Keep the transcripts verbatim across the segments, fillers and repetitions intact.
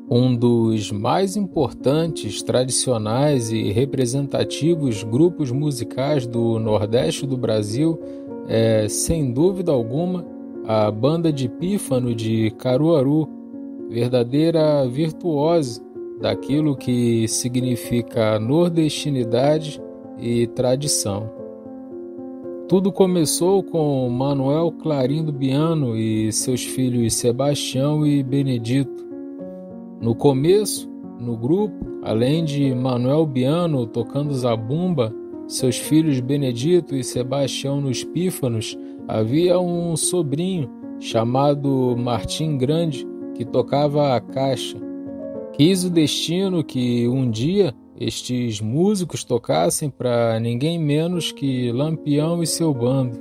Um dos mais importantes, tradicionais e representativos grupos musicais do Nordeste do Brasil é, sem dúvida alguma, a Banda de Pífano de Caruaru, verdadeira virtuose daquilo que significa nordestinidade e tradição. Tudo começou com Manuel Clarindo Biano e seus filhos Sebastião e Benedito. No começo, no grupo, além de Manuel Biano tocando zabumba, seus filhos Benedito e Sebastião nos pífanos, havia um sobrinho chamado Martim Grande que tocava a caixa. Quis o destino que um dia estes músicos tocassem para ninguém menos que Lampião e seu bando.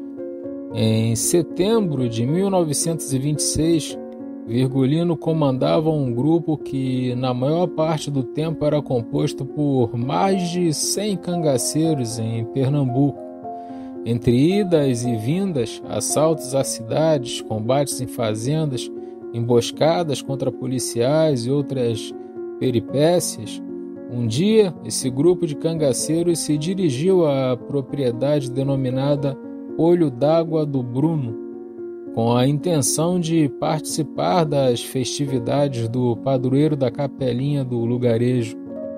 Em setembro de mil novecentos e vinte e seis, Virgulino comandava um grupo que na maior parte do tempo era composto por mais de cem cangaceiros em Pernambuco. Entre idas e vindas, assaltos a cidades, combates em fazendas, emboscadas contra policiais e outras peripécias, um dia esse grupo de cangaceiros se dirigiu à propriedade denominada Olho d'Água do Bruno, com a intenção de participar das festividades do padroeiro da capelinha do lugarejo.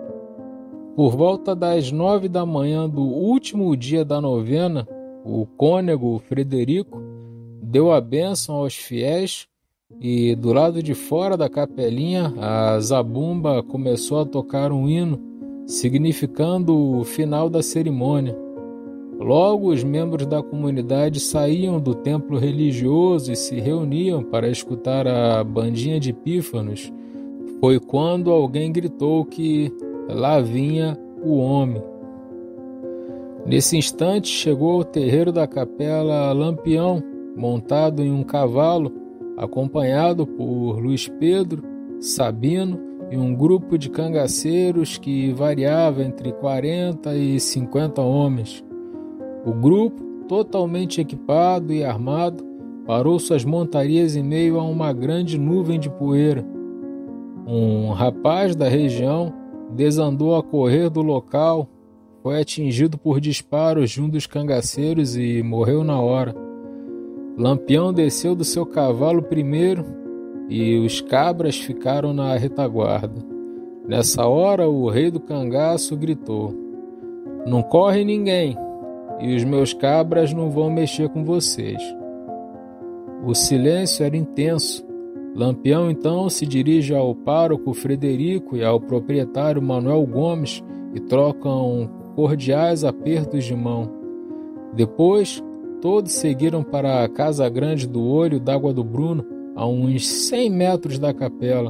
Por volta das nove da manhã do último dia da novena, o cônego Frederico deu a bênção aos fiéis e, do lado de fora da capelinha, a zabumba começou a tocar um hino, significando o final da cerimônia. Logo, os membros da comunidade saíam do templo religioso e se reuniam para escutar a bandinha de pífanos. Foi quando alguém gritou que lá vinha o homem. Nesse instante, chegou ao terreiro da capela Lampião, montado em um cavalo, acompanhado por Luiz Pedro, Sabino e um grupo de cangaceiros que variava entre quarenta e cinquenta homens. O grupo, totalmente equipado e armado, parou suas montarias em meio a uma grande nuvem de poeira. Um rapaz da região desandou a correr do local, foi atingido por disparos de um dos cangaceiros e morreu na hora. Lampião desceu do seu cavalo primeiro e os cabras ficaram na retaguarda. Nessa hora, o rei do cangaço gritou: "Não corre ninguém! E os meus cabras não vão mexer com vocês." O silêncio era intenso. Lampião então se dirige ao pároco Frederico e ao proprietário Manuel Gomes e trocam cordiais apertos de mão. Depois, todos seguiram para a casa grande do Olho d'Água do Bruno, a uns cem metros da capela.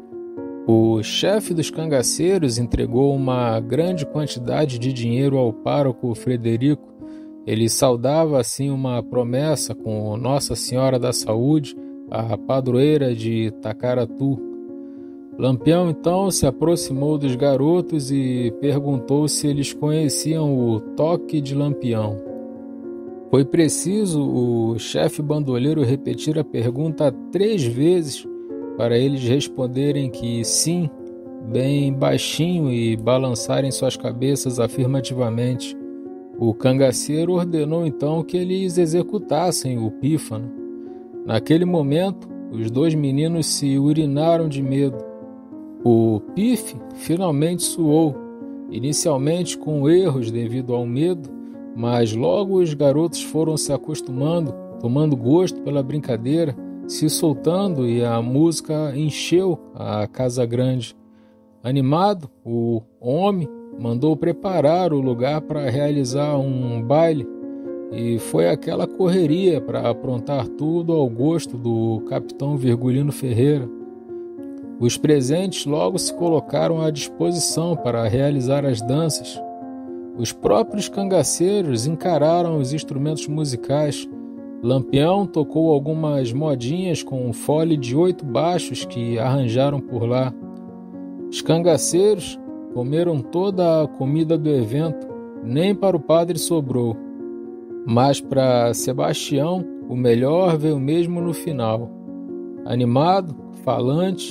O chefe dos cangaceiros entregou uma grande quantidade de dinheiro ao pároco Frederico. Ele saudava assim uma promessa com Nossa Senhora da Saúde, a padroeira de Tacaratu. Lampião então se aproximou dos garotos e perguntou se eles conheciam o toque de Lampião. Foi preciso o chefe bandoleiro repetir a pergunta três vezes para eles responderem que sim, bem baixinho, e balançarem suas cabeças afirmativamente. O cangaceiro ordenou então que eles executassem o pífano. Naquele momento, os dois meninos se urinaram de medo. O pife finalmente soou, inicialmente com erros devido ao medo, mas logo os garotos foram se acostumando, tomando gosto pela brincadeira, se soltando, e a música encheu a casa grande. Animado, o homem mandou preparar o lugar para realizar um baile, e foi aquela correria para aprontar tudo ao gosto do capitão Virgulino Ferreira. Os presentes logo se colocaram à disposição para realizar as danças. Os próprios cangaceiros encararam os instrumentos musicais. Lampião tocou algumas modinhas com um fole de oito baixos que arranjaram por lá. Os cangaceiros comeram toda a comida do evento, nem para o padre sobrou. Mas para Sebastião, o melhor veio mesmo no final. Animado, falante,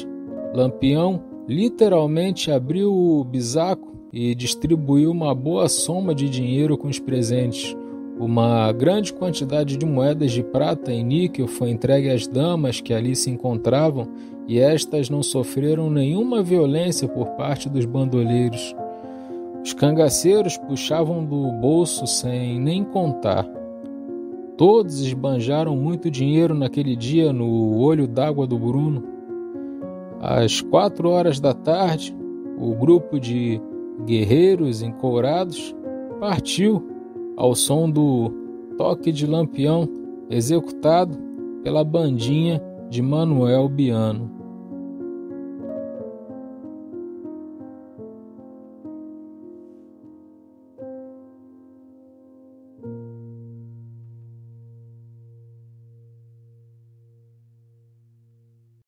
Lampião literalmente abriu o bisaco e distribuiu uma boa soma de dinheiro com os presentes. Uma grande quantidade de moedas de prata e níquel foi entregue às damas que ali se encontravam e estas não sofreram nenhuma violência por parte dos bandoleiros. Os cangaceiros puxavam do bolso sem nem contar. Todos esbanjaram muito dinheiro naquele dia no olho d'água do Bruno. Às quatro horas da tarde, o grupo de guerreiros encourados partiu ao som do toque de lampião executado pela bandinha de Manuel Biano.